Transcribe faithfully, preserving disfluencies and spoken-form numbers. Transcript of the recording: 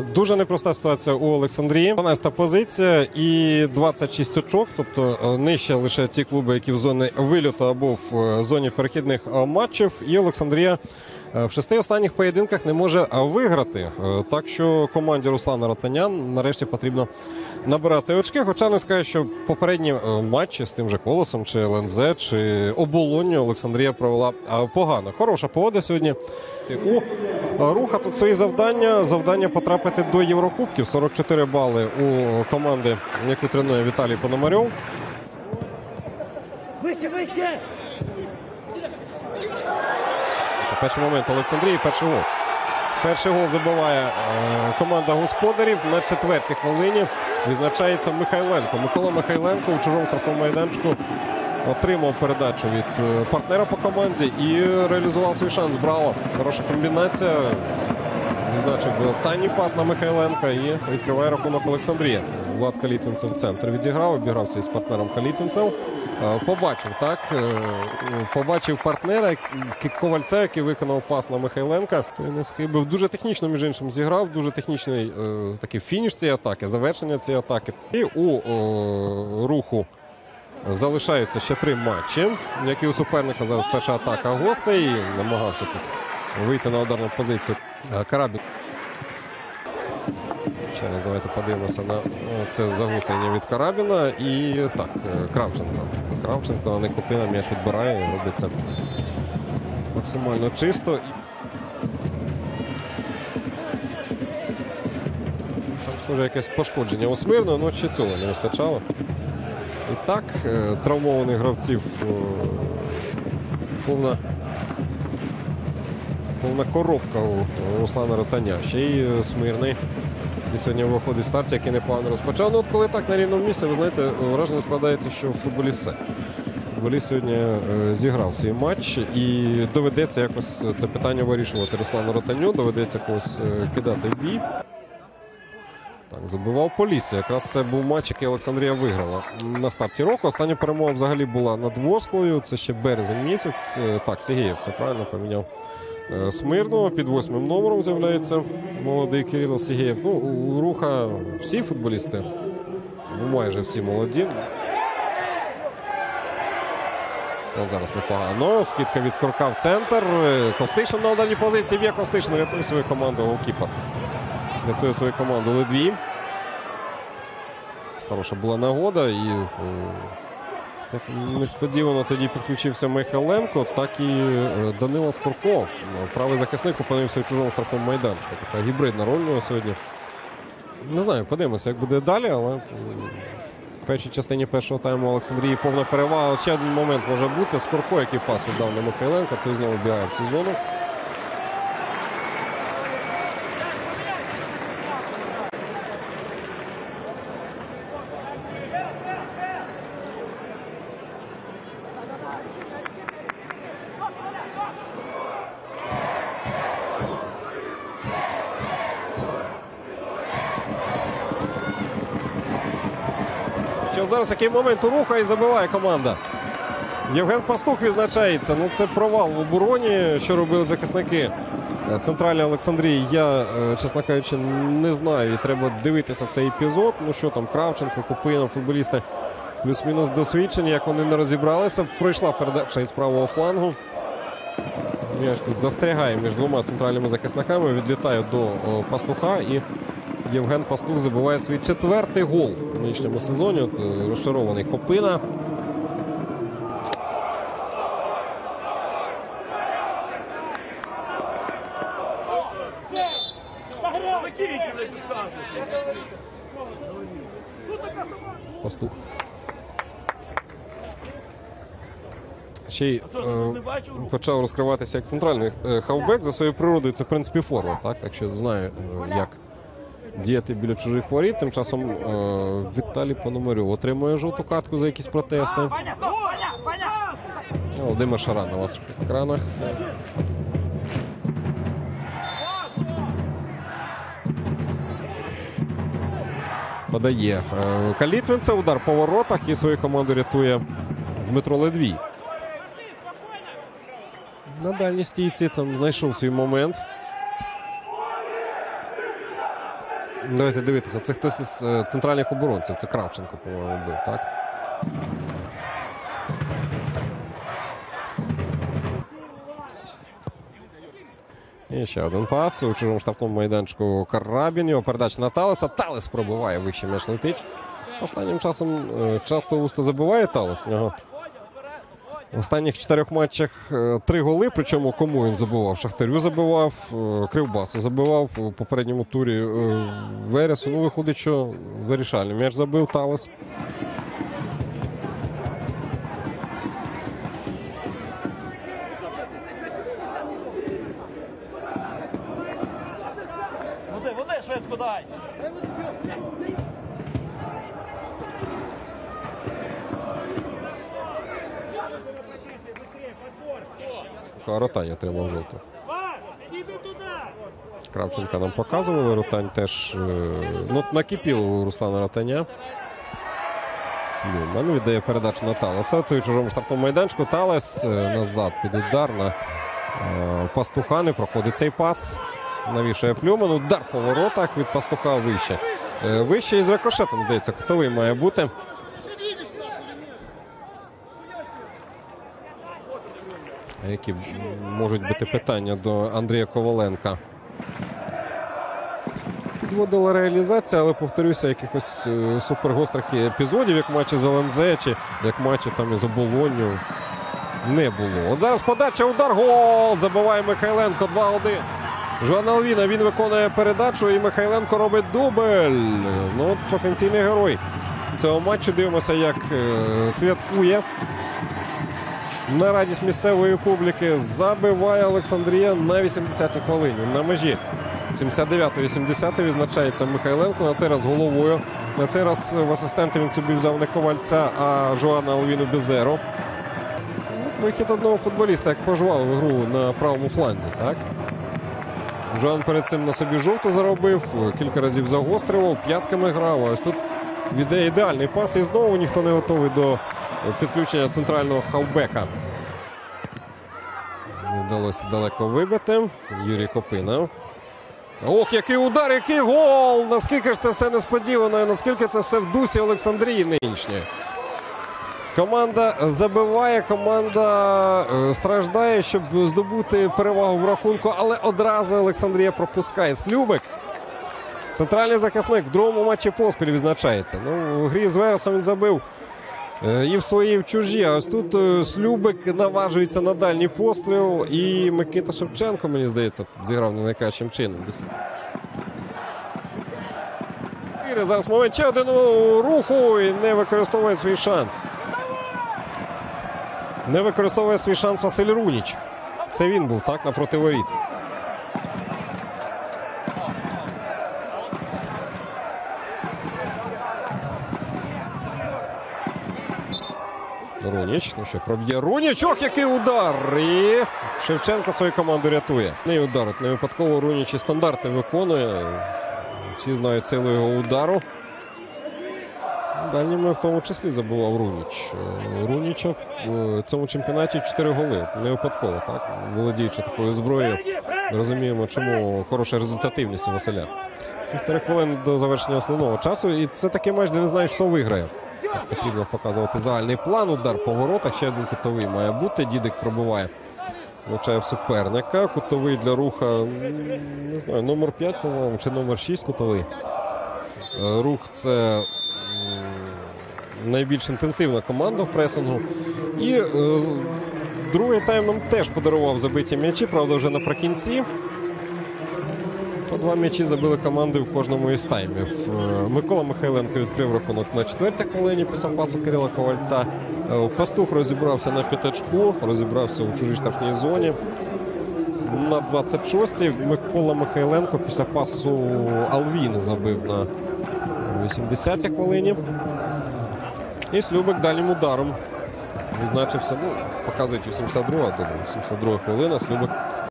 Дуже непроста ситуація у Олександрії. дванадцята позиція і двадцять шість очок, тобто нижче лише ті клуби, які в зоні вильоту або в зоні перехідних матчів. І Олександрія в шести останніх поєдинках не може виграти. Так що команді Руслана Ротаня нарешті потрібно набирати очки. Хоча не скажу, що попередні матчі з тим же Колосом, чи Ел Ен Зет, чи Оболонню Олександрія провела погано. Хороша погода сьогодні. У Руха тут свої завдання. Завдання потрапити до Єврокубків. сорок чотири бали у команди, яку тренує Віталій Пономарьов. Вище, вище! Це перший момент Олександрії, перший гол. Перший гол забиває е, команда господарів. На четвертій хвилині відзначається Михайленко. Микола Михайленко у чужому штрафному майданчику отримав передачу від е, партнера по команді і реалізував свій шанс. Браво! Хороша комбінація. Відзначив би останній пас на Михайленка і відкриває рахунок Олександрія. Влад Калітвінцев в центр відіграв, обігрався із партнером Калітвінцев. Побачив, так, побачив партнера Ковальця, який виконав пас на Михайленка. Той не схибив. Дуже технічно, між іншим, зіграв. Дуже технічний е, такий фініш цієї атаки, завершення цієї атаки. І у е, Руху залишаються ще три матчі, які у суперника зараз перша атака гостей. Намагався тут вийти на ударну позицію Карабін. Ще раз давайте подивимося на це загострення від Карабіна. І так, Кравченко. Кравченко, а не Копина, м'яч відбирає. Робить це максимально чисто. Там, схоже, якесь пошкодження у Смирного, але ще цього не вистачало. І так, травмованих гравців повна, повна коробка у Руслана Ротаня. Ще й Смирний. І сьогодні виходить в старті, який непогано розпочав. Ну от коли так на рівному місці, ви знаєте, враження складається, що в футболі все. Футболіст сьогодні е, зіграв свій матч і доведеться якось це питання вирішувати Руслану Ротаню, доведеться когось е, кидати в бій. Так, забивав Полісся. Якраз це був матч, який Олександрія виграла на старті року. Остання перемога взагалі була над Ворсклою, це ще березень місяць. Так, Сігєєв все правильно поміняв Смирного. Під восьмим номером з'являється молодий Кирило Сігєєв. Ну, у Руха всі футболісти, майже всі молоді. От зараз непогано. Скидка від Скорка в центр. Костишин на ударній позиції. Є Костишин, рятує свою команду голкіпер. Рятує свою команду Ледвій. Хороша була нагода і так несподівано тоді підключився Михайленко, так і Данило Скорко. Правий захисник опинився в чужому штрафному майданчику. Така гібридна роль у нього сьогодні. Не знаю, подивимося, як буде далі, але в першій частині першого тайму Олександрії повна перевага. Ще один момент може бути. Скорко, який пас віддав на Михайленка, той знову бігає в цю зону. Що зараз який момент у Руха і забиває команда. Євген Пастух відзначається. Ну це провал в обороні, що робили захисники центральної Олександрії. Я, чесно кажучи, не знаю. І треба дивитися цей епізод. Ну що там, Кравченко, Копина, футболісти плюс-мінус досвідчені, як вони не розібралися. Пройшла передача із правого флангу. М'яч тут застрягає між двома центральними захисниками, відлітає до Пастуха і Євген Пастух забиває свій четвертий гол в нинішньому сезоні. От, розчарований Копина. Пастух. Ще й е, почав розкриватися як центральний е, хавбек. За своєю природою це, в принципі, форвард. Так? Так що знаю, е, як діяти біля чужих воріт. Тим часом е, Віталій Пономарьов отримує жовту картку за якісь протести. Володимир Шаран на ваших екранах. Подає е, Калітвінцев, удар по воротах і свою команду рятує Дмитро Ледвій. На дальній стійці там знайшов свій момент. Давайте дивитися, це хтось із центральних оборонців. Це Кравченко, по-моєму, був, так? І ще один пас у чужому штрафному майданчику Карабін. Його передача на Талеса. Талес пробиває, вище м'яч летить. Останнім часом часто густо забиває Талес. У нього в останніх чотирьох матчах три голи, причому кому він забивав? Шахтарю забивав, Кривбасу забивав у попередньому турі Вересу. Ну, виходить, що вирішальний м'яч забив Талес. Води, води, швидко дай! Ротань отримав жовту. Кравченка нам показували. Ротань теж ну, накипіло у Руслана Ротаня. Люман віддає передачу на Талеса. Той чужому штрафному майданчику. Талес назад під удар на Пастуха. Не проходить цей пас. Навішує Плюман. Удар по воротах від Пастуха вище. Вище із рикошетом, здається, кутовий має бути. Які можуть бути питання до Андрія Коваленка? Підводила реалізація, але, повторюся, якихось супергострих епізодів, як матчі з ел ен зет, чи як матчі там із Оболонню, не було. От зараз подача, удар, гол! Забиває Михайленко, два один. Жоан Алвіна, він виконує передачу, і Михайленко робить дубль. Ну, потенційний герой цього матчу. Дивимося, як е, святкує. На радість місцевої публіки забиває Олександрія на вісімдесятій хвилині. На межі сімдесят дев'ятої вісімдесятої відзначається Михайленко. На цей раз головою. На цей раз в асистенти він собі взяв не Ковальця, а Жоана Алвіну Безеру. От вихід одного футболіста, як пожвав гру на правому фланзі, так? Жоан перед цим на собі жовту заробив, кілька разів загострював, п'ятками грав. Ось тут віде ідеальний пас, і знову ніхто не готовий до підключення центрального хавбека. Не вдалося далеко вибити. Юрій Копина. Ох, який удар, який гол! Наскільки ж це все несподівано, і наскільки це все в дусі Олександрії нинішньої. Команда забиває, команда е, страждає, щоб здобути перевагу в рахунку, але одразу Олександрія пропускає. Слюбик, центральний захисник, в другому матчі поспіль відзначається. Ну, в грі з Вересом він забив е, і в свої, і в чужі. А ось тут е, Слюбик наважується на дальній постріл, і Микита Шевченко, мені здається, зіграв не найкращим чином. Зараз момент ще один руху і не використовує свій шанс. Не використовує свій шанс Василь Руніч. Це він був, так, напроти воріт. Руніч, ну що, проб'є Руніч. Ох, який удар! І Шевченко свою команду рятує. Не ударить, не випадково Руніч і стандарти виконує. Всі знають силу його удару. Дальніми в тому числі забував Руніч. Руніча в цьому чемпіонаті чотири голи. Не випадково, так? Володіючи такою зброєю. Розуміємо, чому хороша результативність у Василя. Півтори хвилини до завершення основного часу. І це такий матч, де не знаєш, хто виграє. Так, потрібно показувати загальний план. Удар по воротах. Ще один кутовий має бути. Дідик пробиває. Влучає в суперника. Кутовий для Руха, не знаю, номер п'ять, по-моєму, чи номер шість кутовий. Рух – це найбільш інтенсивна команда в пресингу. І е, другий тайм нам теж подарував забиті м'ячі, правда, вже наприкінці. По два м'ячі забили команди в кожному із таймів. Микола Михайленко відкрив рахунок на четвертій хвилині після пасу Кирила Ковальця. Пастух розібрався на п'ятачку, розібрався у чужій штрафній зоні. На двадцять шостій Микола Михайленко після пасу Алвіни забив на вісімдесятій хвилині. І Слюбик дальнім ударом відзначився. Ну, показують вісімдесят друга, вісімдесят друга хвилина. Слюбик